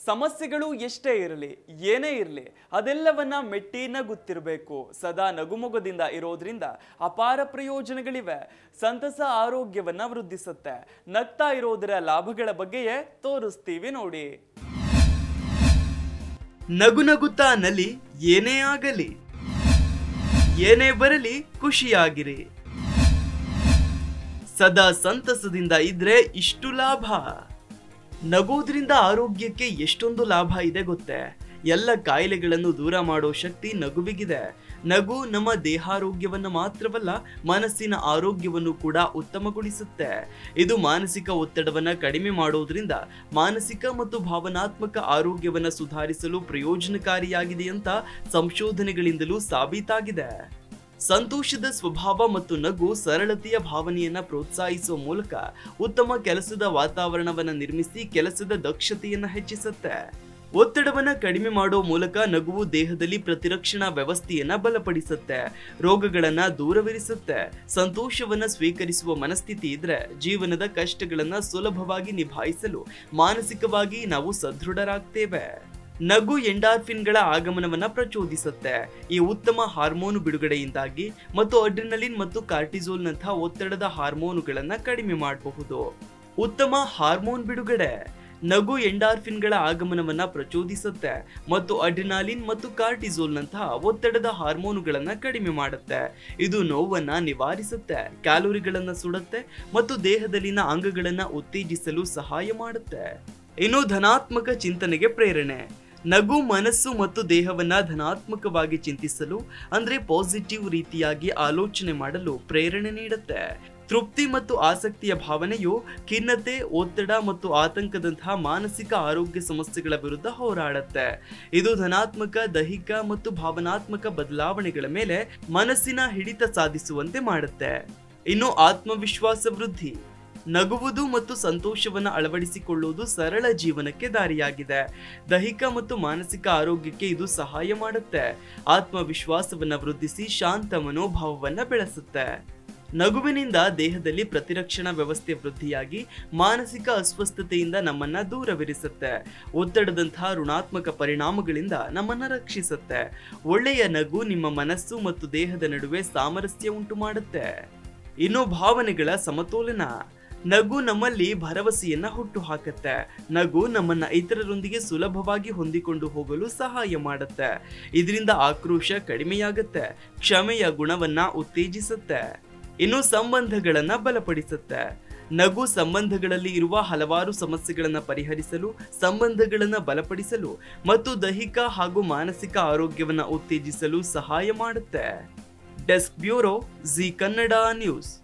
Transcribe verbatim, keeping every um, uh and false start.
ಸಮಸ್ಯೆಗಳು ಎಷ್ಟೇ ಇರಲಿ ಏನೇ ಇರಲಿ ಅದೆಲ್ಲವನ್ನ ಮೆಟ್ಟಿ ನಗುತ್ತಿರಬೇಕು. ಸದಾ ನಗುಮೊಗದಿಂದ ಇರೋದ್ರಿಂದ ಅಪಾರ ಪ್ರಯೋಜನಗಳಿವೆ. ಸಂತಸ ಆರೋಗ್ಯವನ್ನ ವೃದ್ಧಿಸುತ್ತೆ. ನಗ್ತಾ ಇರೋದರ ಲಾಭಗಳ ಬಗ್ಗೆಯೇ ತೋರಿಸ್ತೀವಿ ನೋಡಿ. ನಗು ನಗುತ್ತಾ ನಲಿ, ಏನೇ ಆಗಲಿ ಏನೇ ಬರಲಿ ಖುಷಿಯಾಗಿರಿ. ಸದಾ ಸಂತಸದಿಂದ ಇದ್ರೆ ಇಷ್ಟು ಲಾಭ. ನಗೋದ್ರಿಂದ ಆರೋಗ್ಯಕ್ಕೆ ಎಷ್ಟೊಂದು ಲಾಭ ಇದೆ ಗೊತ್ತೇ? ಎಲ್ಲ ಕಾಯಿಲೆಗಳನ್ನು ದೂರ ಮಾಡೋ ಶಕ್ತಿ ನಗುವಿಗಿದೆ. ನಗು ನಮ್ಮ ದೇಹಾರೋಗ್ಯವನ್ನು ಮಾತ್ರವಲ್ಲ, ಮನಸ್ಸಿನ ಆರೋಗ್ಯವನ್ನು ಕೂಡ ಉತ್ತಮಗೊಳಿಸುತ್ತೆ. ಇದು ಮಾನಸಿಕ ಒತ್ತಡವನ್ನ ಕಡಿಮೆ ಮಾಡೋದ್ರಿಂದ ಮಾನಸಿಕ ಮತ್ತು ಭಾವನಾತ್ಮಕ ಆರೋಗ್ಯವನ್ನ ಸುಧಾರಿಸಲು ಪ್ರಯೋಜನಕಾರಿಯಾಗಿದೆ ಅಂತ ಸಂಶೋಧನೆಗಳಿಂದಲೂ ಸಾಬೀತಾಗಿದೆ. ಸಂತೋಷದ ಸ್ವಭಾವ ಮತ್ತು ನಗು ಸರಳತೆಯ ಭಾವನೆಯನ್ನ ಪ್ರೋತ್ಸಾಹಿಸುವ ಮೂಲಕ ಉತ್ತಮ ಕೆಲಸದ ವಾತಾವರಣವನ್ನ ನಿರ್ಮಿಸಿ ಕೆಲಸದ ದಕ್ಷತೆಯನ್ನ ಹೆಚ್ಚಿಸುತ್ತೆ. ಒತ್ತಡವನ್ನ ಕಡಿಮೆ ಮಾಡೋ ಮೂಲಕ ನಗುವು ದೇಹದಲ್ಲಿ ಪ್ರತಿರಕ್ಷಣಾ ವ್ಯವಸ್ಥೆಯನ್ನ ಬಲಪಡಿಸುತ್ತೆ, ರೋಗಗಳನ್ನ ದೂರವಿರಿಸುತ್ತೆ. ಸಂತೋಷವನ್ನ ಸ್ವೀಕರಿಸುವ ಮನಸ್ಥಿತಿ ಇದ್ರೆ ಜೀವನದ ಕಷ್ಟಗಳನ್ನ ಸುಲಭವಾಗಿ ನಿಭಾಯಿಸಲು ಮಾನಸಿಕವಾಗಿ ನಾವು ಸದೃಢರಾಗ್ತೇವೆ. ನಗು ಎಂಡಾರ್ಫಿನ್ಗಳ ಆಗಮನವನ್ನ ಪ್ರಚೋದಿಸುತ್ತೆ. ಈ ಉತ್ತಮ ಹಾರ್ಮೋನು ಬಿಡುಗಡೆಯಿಂದಾಗಿ ಮತ್ತು ಅಡ್ರಿನಲಿನ್ ಮತ್ತು ಕಾರ್ಟಿಸೋಲ್ ನಂತಹ ಒತ್ತಡದ ಹಾರ್ಮೋನುಗಳನ್ನ ಕಡಿಮೆ ಮಾಡಬಹುದು. ಉತ್ತಮ ಹಾರ್ಮೋನ್ ಬಿಡುಗಡೆ ನಗು ಎಂಡಾರ್ಫಿನ್ಗಳ ಆಗಮನವನ್ನ ಪ್ರಚೋದಿಸುತ್ತೆ ಮತ್ತು ಅಡ್ರಿನಾಲಿನ್ ಮತ್ತು ಕಾರ್ಟಿಸೋಲ್ ನಂತಹ ಒತ್ತಡದ ಹಾರ್ಮೋನುಗಳನ್ನ ಕಡಿಮೆ ಮಾಡುತ್ತೆ. ಇದು ನೋವನ್ನ ನಿವಾರಿಸುತ್ತೆ, ಕ್ಯಾಲೋರಿಗಳನ್ನ ಸುಡುತ್ತೆ ಮತ್ತು ದೇಹದಲ್ಲಿನ ಅಂಗಗಳನ್ನ ಉತ್ತೇಜಿಸಲು ಸಹಾಯ ಮಾಡುತ್ತೆ. ಇನ್ನು ಧನಾತ್ಮಕ ಚಿಂತನೆಗೆ ಪ್ರೇರಣೆ. ನಗು ಮನಸ್ಸು ಮತ್ತು ದೇಹವನ್ನ ಧನಾತ್ಮಕವಾಗಿ ಚಿಂತಿಸಲು ಅಂದ್ರೆ ಪಾಸಿಟಿವ್ ರೀತಿಯಾಗಿ ಆಲೋಚನೆ ಮಾಡಲು ಪ್ರೇರಣೆ ನೀಡುತ್ತೆ. ತೃಪ್ತಿ ಮತ್ತು ಆಸಕ್ತಿಯ ಭಾವನೆಯು ಖಿನ್ನತೆ, ಒತ್ತಡ ಮತ್ತು ಆತಂಕದಂತಹ ಮಾನಸಿಕ ಆರೋಗ್ಯ ಸಮಸ್ಯೆಗಳ ವಿರುದ್ಧ ಹೋರಾಡುತ್ತೆ. ಇದು ಧನಾತ್ಮಕ ದೈಹಿಕ ಮತ್ತು ಭಾವನಾತ್ಮಕ ಬದಲಾವಣೆಗಳ ಮೇಲೆ ಮನಸ್ಸಿನ ಹಿಡಿತ ಸಾಧಿಸುವಂತೆ ಮಾಡುತ್ತೆ. ಇನ್ನು ಆತ್ಮವಿಶ್ವಾಸ ವೃದ್ಧಿ. ನಗುವುದು ಮತ್ತು ಸಂತೋಷವನ್ನು ಅಳವಡಿಸಿಕೊಳ್ಳುವುದು ಸರಳ ಜೀವನಕ್ಕೆ ದಾರಿಯಾಗಿದೆ. ದೈಹಿಕ ಮತ್ತು ಮಾನಸಿಕ ಆರೋಗ್ಯಕ್ಕೆ ಇದು ಸಹಾಯ ಮಾಡುತ್ತೆ. ಆತ್ಮವಿಶ್ವಾಸವನ್ನ ವೃದ್ಧಿಸಿ ಶಾಂತ ಮನೋಭಾವವನ್ನ ಬೆಳೆಸುತ್ತೆ. ನಗುವಿನಿಂದ ದೇಹದಲ್ಲಿ ಪ್ರತಿರಕ್ಷಣಾ ವ್ಯವಸ್ಥೆ ವೃದ್ಧಿಯಾಗಿ ಮಾನಸಿಕ ಅಸ್ವಸ್ಥತೆಯಿಂದ ನಮ್ಮನ್ನ ದೂರವಿರಿಸುತ್ತೆ. ಒತ್ತಡದಂತಹ ಋಣಾತ್ಮಕ ಪರಿಣಾಮಗಳಿಂದ ನಮ್ಮನ್ನ ರಕ್ಷಿಸುತ್ತೆ. ಒಳ್ಳೆಯ ನಗು ನಿಮ್ಮ ಮನಸ್ಸು ಮತ್ತು ದೇಹದ ನಡುವೆ ಸಾಮರಸ್ಯ ಉಂಟು ಮಾಡುತ್ತೆ. ಇನ್ನು ಭಾವನೆಗಳ ಸಮತೋಲನ. ನಗು ನಮ್ಮಲ್ಲಿ ಭರವಸೆಯನ್ನ ಹುಟ್ಟು ಹಾಕುತ್ತೆ. ನಗು ನಮ್ಮನ್ನ ಇತರರೊಂದಿಗೆ ಸುಲಭವಾಗಿ ಹೊಂದಿಕೊಂಡು ಹೋಗಲು ಸಹಾಯ ಮಾಡುತ್ತೆ. ಇದರಿಂದ ಆಕ್ರೋಶ ಕಡಿಮೆಯಾಗುತ್ತೆ, ಕ್ಷಮೆಯ ಗುಣವನ್ನ ಉತ್ತೇಜಿಸುತ್ತೆ. ಇನ್ನು ಸಂಬಂಧಗಳನ್ನ ಬಲಪಡಿಸುತ್ತೆ. ನಗು ಸಂಬಂಧಗಳಲ್ಲಿ ಇರುವ ಹಲವಾರು ಸಮಸ್ಯೆಗಳನ್ನ ಪರಿಹರಿಸಲು, ಸಂಬಂಧಗಳನ್ನ ಬಲಪಡಿಸಲು ಮತ್ತು ದೈಹಿಕ ಹಾಗೂ ಮಾನಸಿಕ ಆರೋಗ್ಯವನ್ನ ಉತ್ತೇಜಿಸಲು ಸಹಾಯ ಮಾಡುತ್ತೆ. Desk bureau, Zee Kannada news.